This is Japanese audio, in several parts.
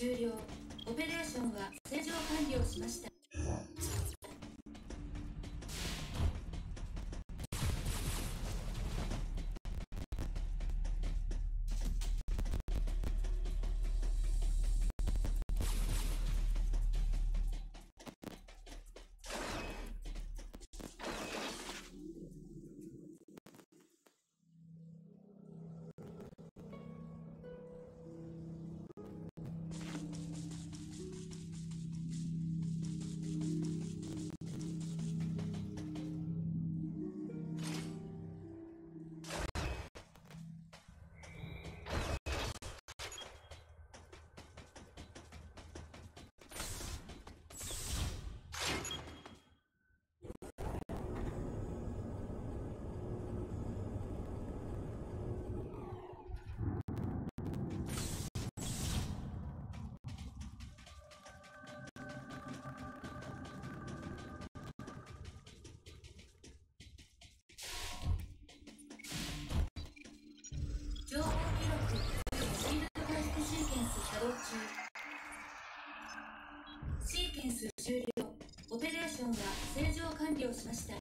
終了。オペレーションは正常完了しました。情報記録、シールド回復シーケンス作動中。シーケンス終了。オペレーションは正常完了しました。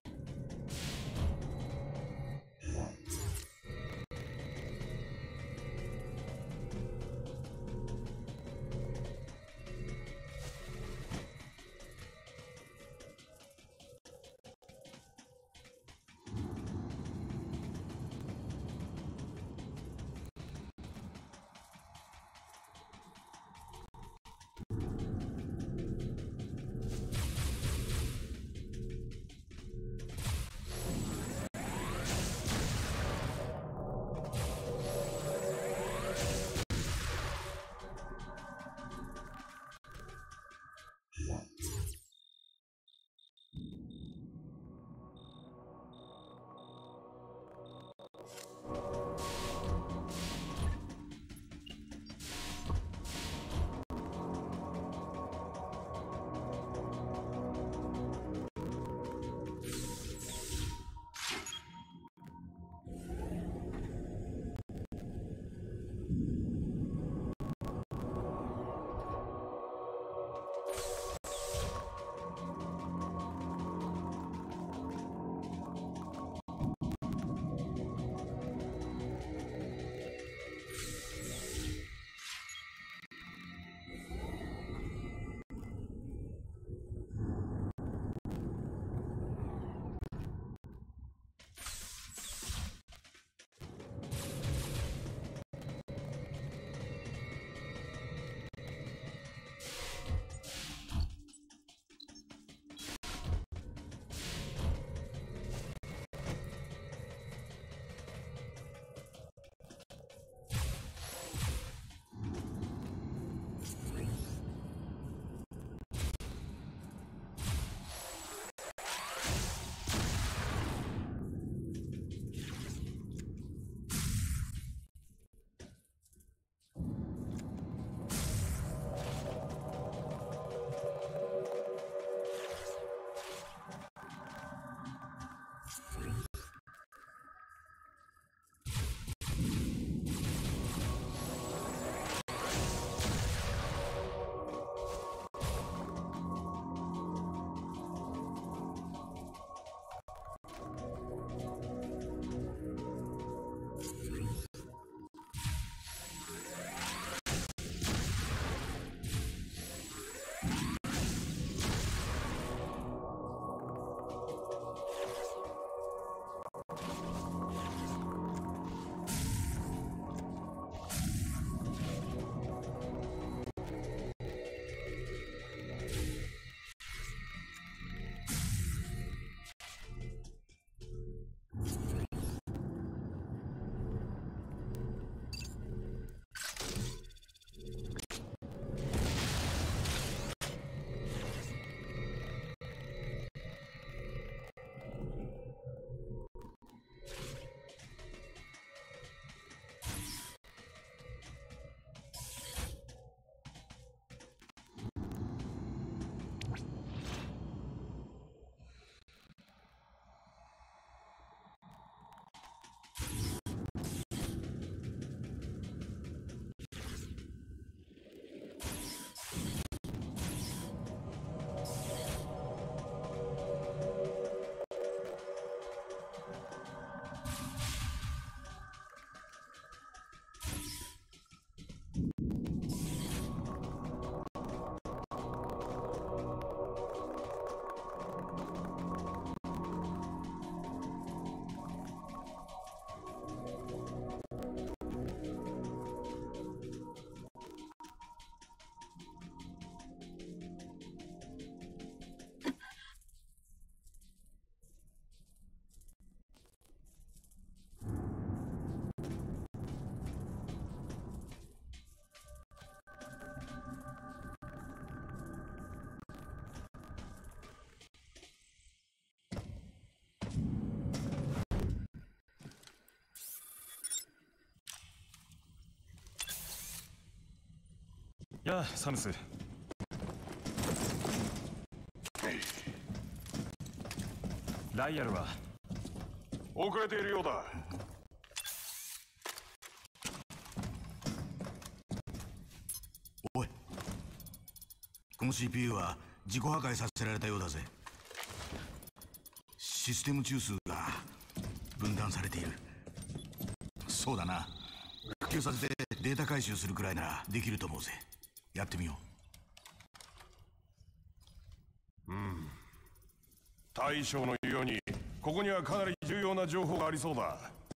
やあ、サムス。ライアルは遅れているようだ。 おい、この CPU は自己破壊させられたようだぜ。システム中枢が分断されている。そうだな、復旧させてデータ回収するくらいならできると思うぜ。やってみよう。 大将の言うようにここにはかなり重要な情報がありそうだ。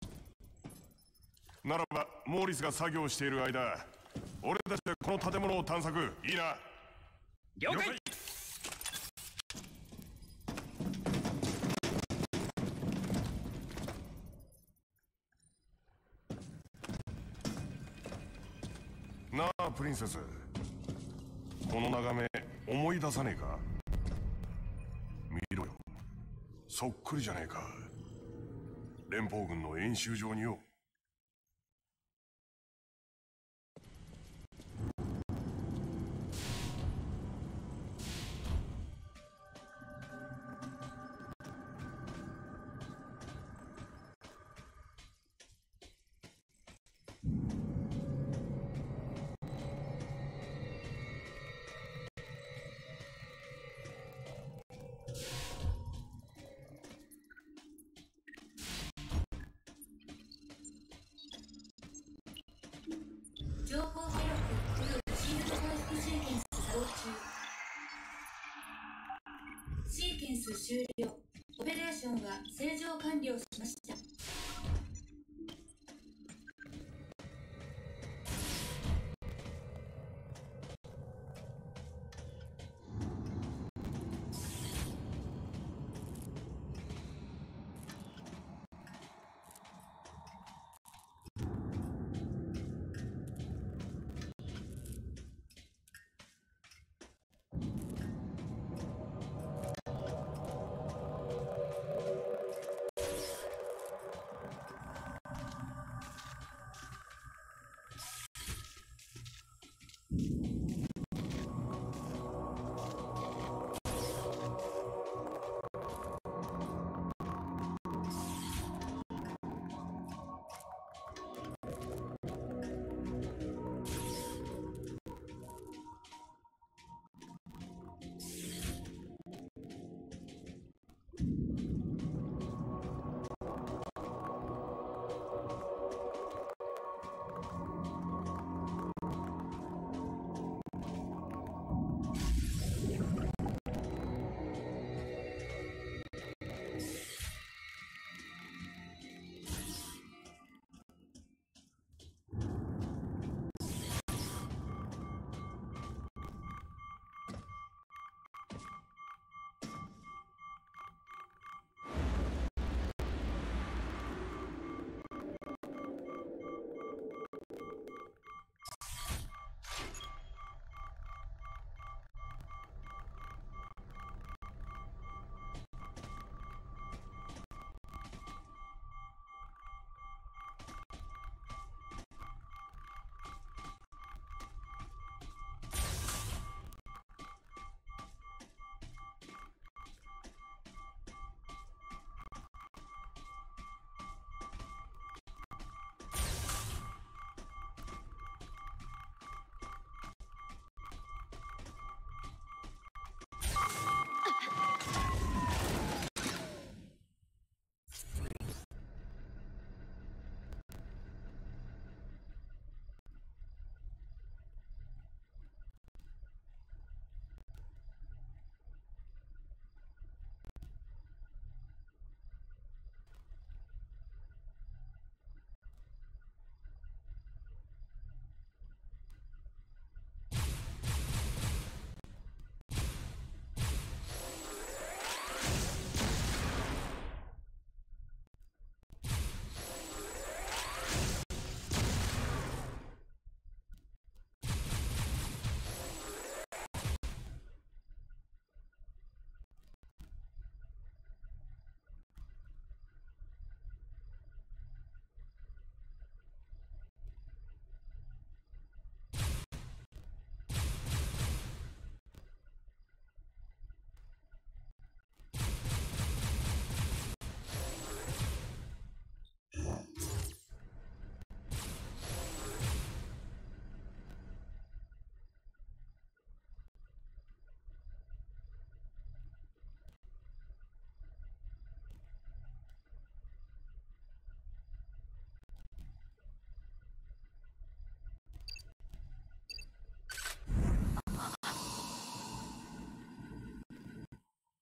ならばモーリスが作業している間、俺たちでこの建物を探索。いいな。 了解。 なあプリンセス、この眺め思い出さねえか？見ろよ、そっくりじゃねえか。連邦軍の演習場によ。 情報記録およびシールド回復シーケンス作動中。シーケンス終了。オペレーションは正常完了しました。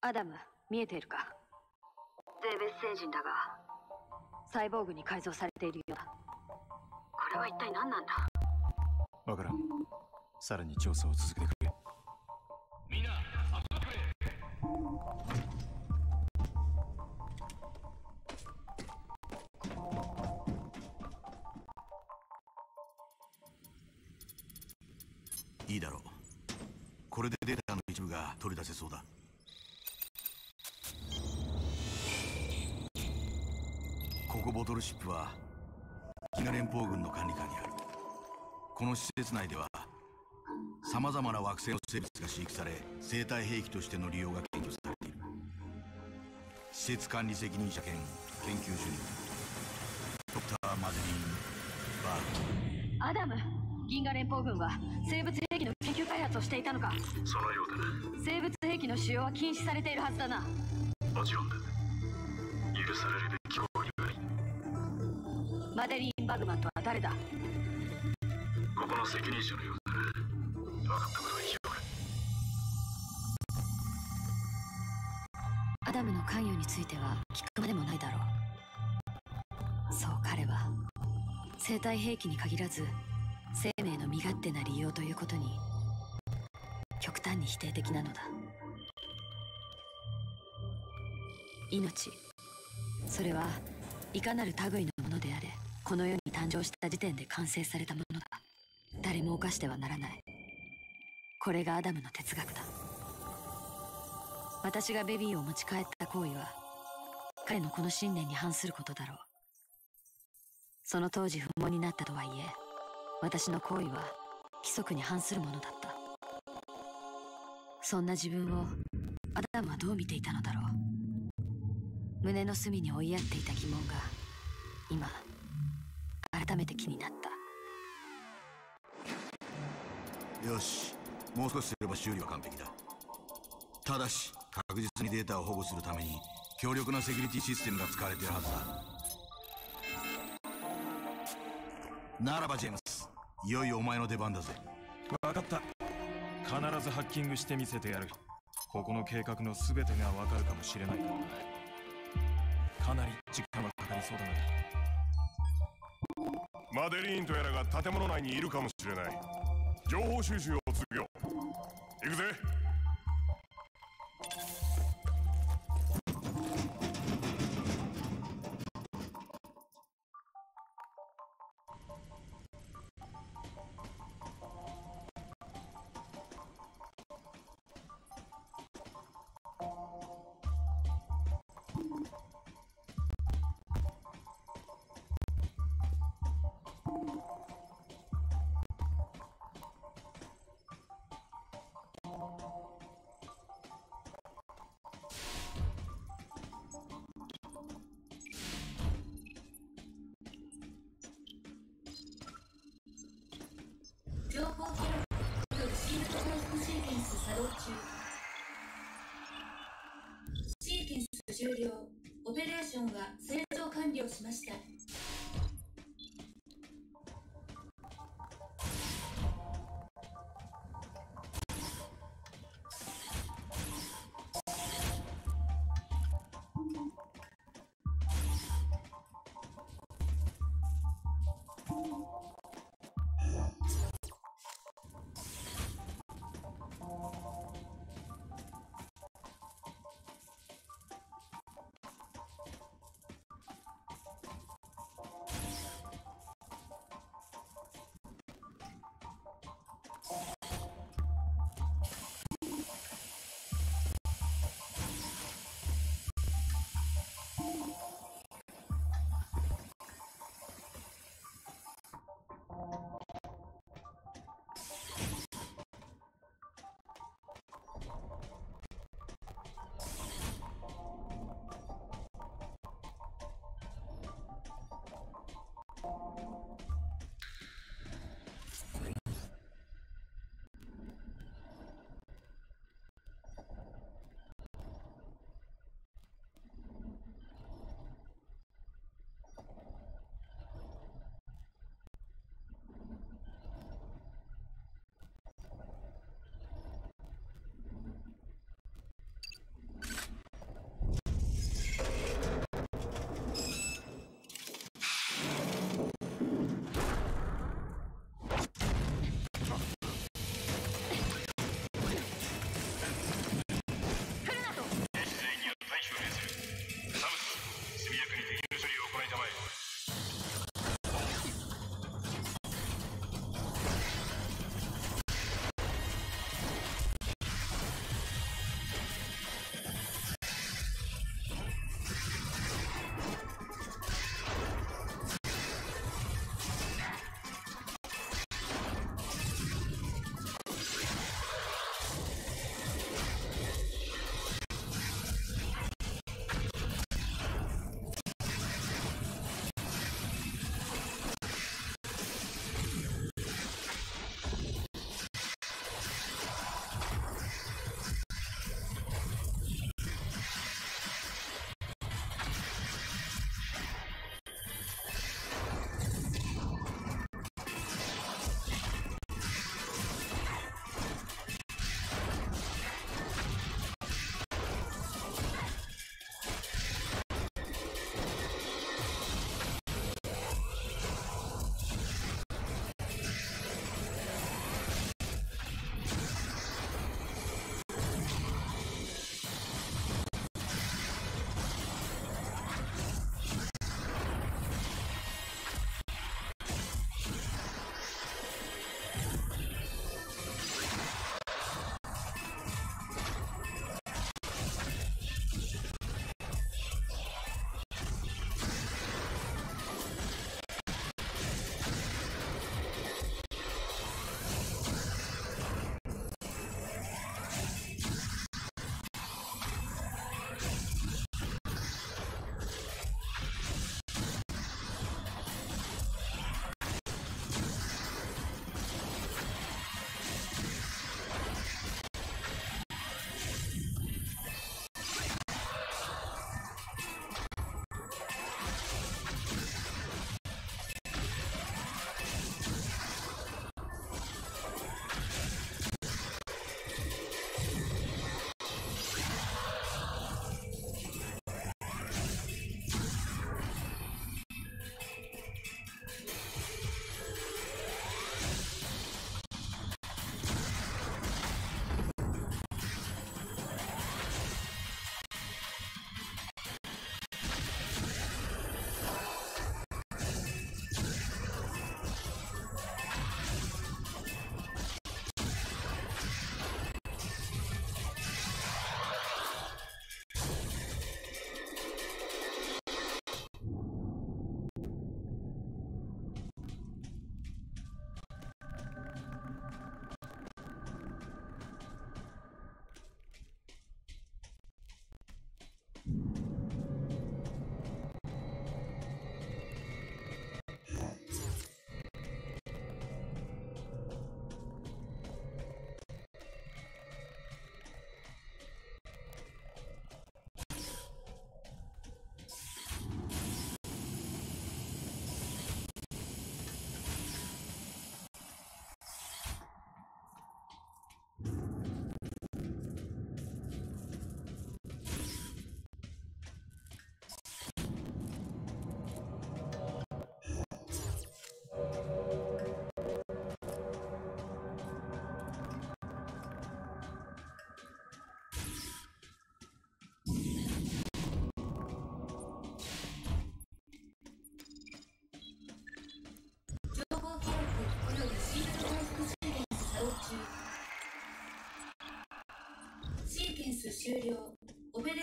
アダム、見えているか？ゼーベス星人だが、サイボーグに改造されているようだ。これは一体何なんだ？ わからん。さらに調査を続けてくれ。みんな、集まってくれ。 いいだろう。これでデータの一部が取り出せそうだ。ここボトルシップはギガ連邦軍の管理下にある。この施設内ではさまざまな惑星の生物が飼育され、生態兵器としての利用が研究されている。施設管理責任者兼研究主任ドクター・マゼリーン・バーグ。 アダム、銀河連邦軍は生物兵器の研究開発をしていたのか？ そのようだな。 生物兵器の使用は禁止されているはずだな。 もちろんだ。許されるべき行為はない。 マデリーン・バグマンとは誰だ？ ここの責任者のようだな。分かったことは言おうか。 アダムの関与については聞くまでもないだろう。そう、彼は生態兵器に限らず生命の身勝手な利用ということに極端に否定的なのだ。命、それはいかなる類のものであれ、この世に誕生した時点で完成されたものだ。誰も犯してはならない。これがアダムの哲学だ。私がベビーを持ち帰った行為は彼のこの信念に反することだろう。その当時不毛になったとはいえ、私の行為は規則に反するものだった。そんな自分をアダムはどう見ていたのだろう。胸の隅に追いやっていた疑問が今改めて気になった。 よし、もう少しすれば修理は完璧だ。ただし確実にデータを保護するために強力なセキュリティシステムが使われているはずだ。ならばジェームス、いよいよお前の出番だぜ。 わかった。必ずハッキングしてみせてやる。ここの計画の全てがわかるかもしれないからな。かなり時間はかかりそうだな。 マデリーンとやらが建物内にいるかもしれない。情報収集を続けよう。行くぜ。 情報記録シールド回復シーケンス作動中。シーケンス終了。オペレーションが正常完了しました。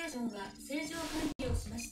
ーションが正常完了しました。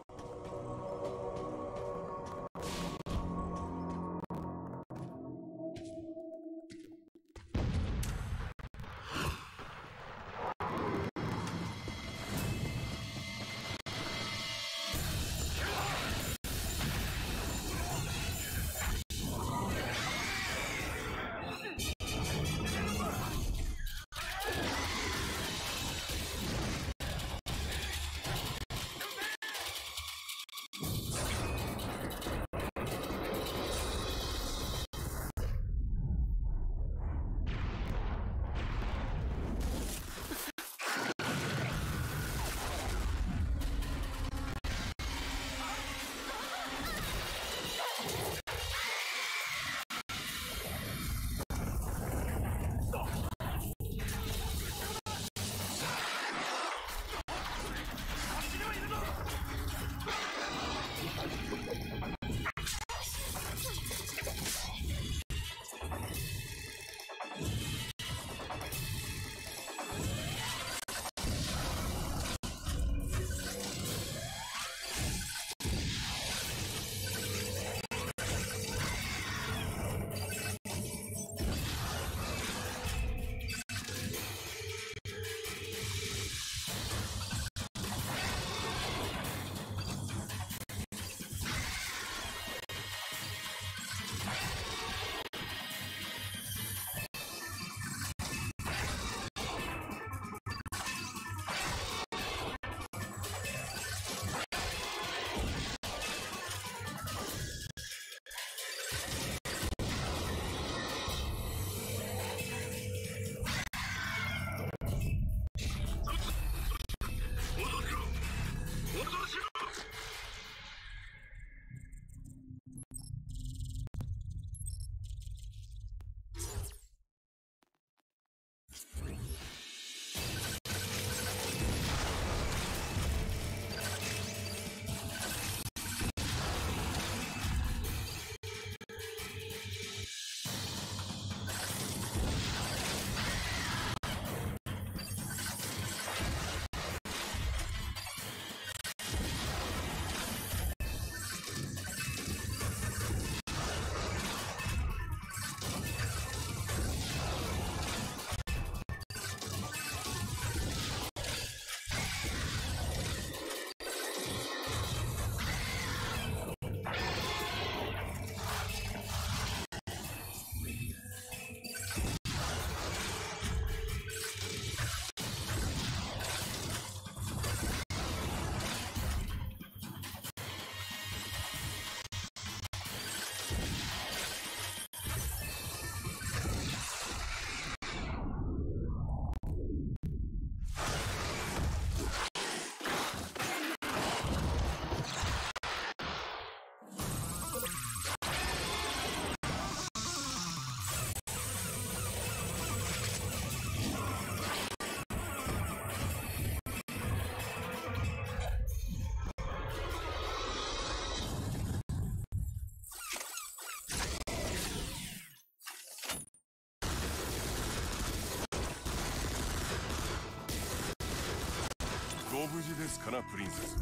ご無事ですかな、プリンセス。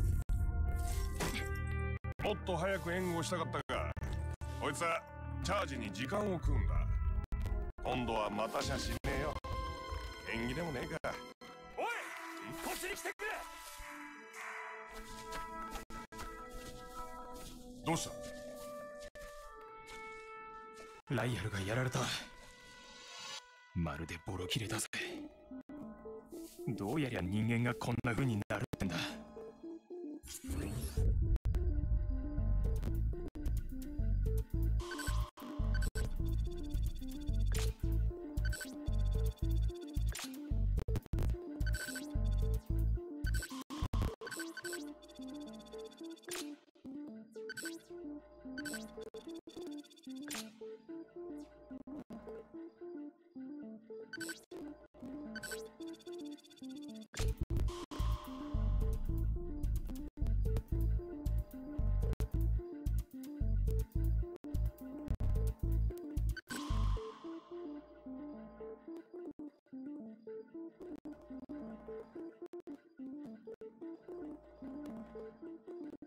もっと早く援護したかったが、こいつはチャージに時間を食うんだ。今度はまたしゃしねえよ。縁起でもねえか。 おい、こっちに来てくれ。 どうした？ ライアルがやられた。まるでボロ切れだぜ。どうやりゃ人間がこんな風になるってんだ。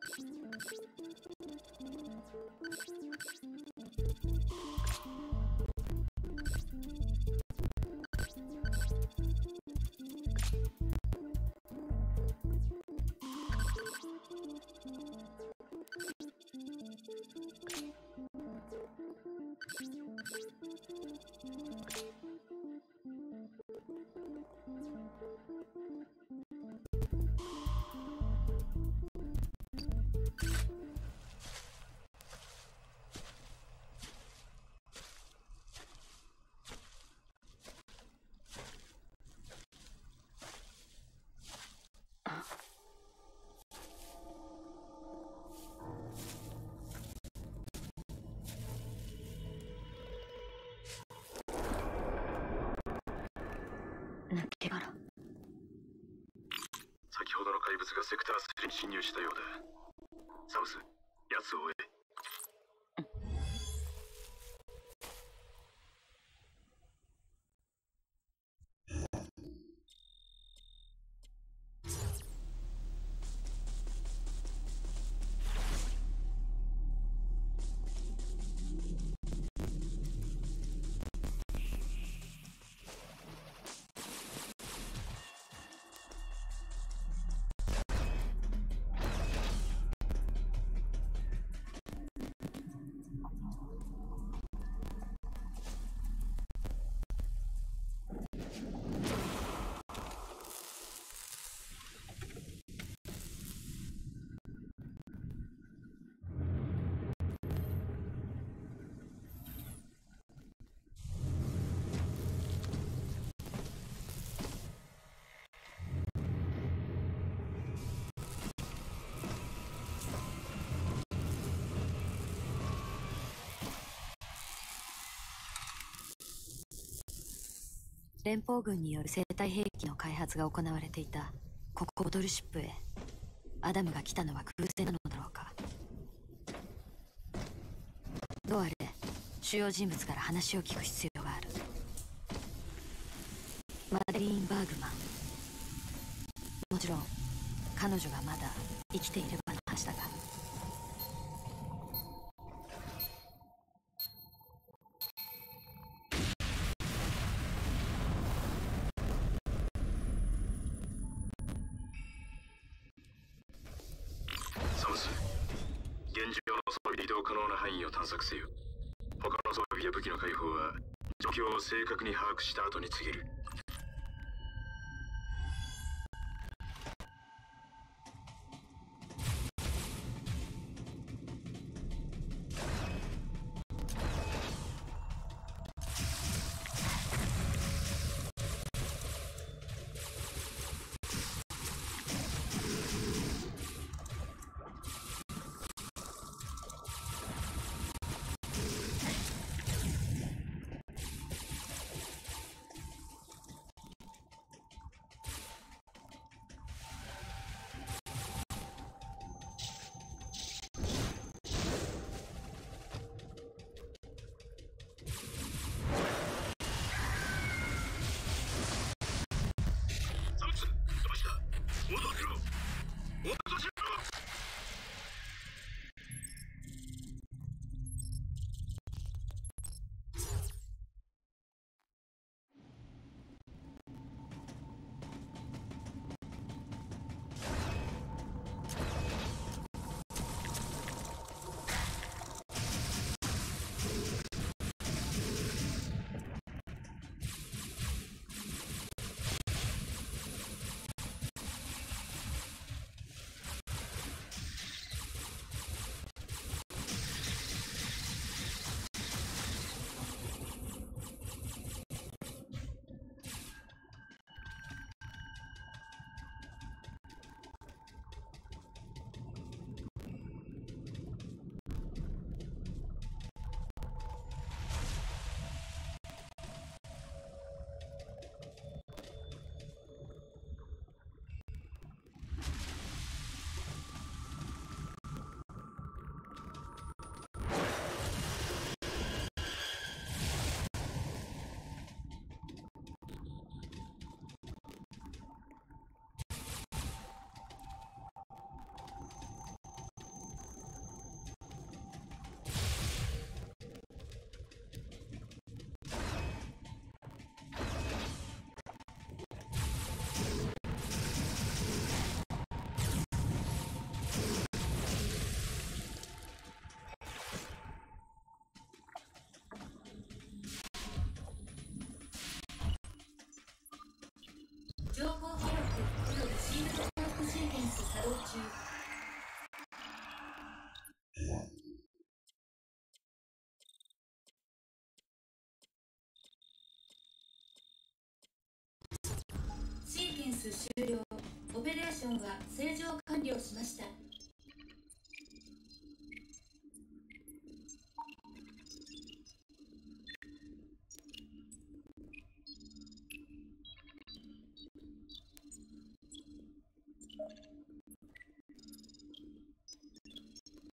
抜け殻。 先ほどの怪物がセクター3に侵入したようだ。サムス、奴を追え。 連邦軍による生体兵器の開発が行われていたここボトルシップへアダムが来たのは偶然なのだろうか。どうあれ主要人物から話を聞く必要がある。マデリーン・バーグマン、もちろん彼女がまだ生きていればの話だが。 サムス、現状の装備で移動可能な範囲を探索せよ。他の装備や武器の解放は状況を正確に把握した後に告げる。 ス終了。オペレーションは正常完了しました。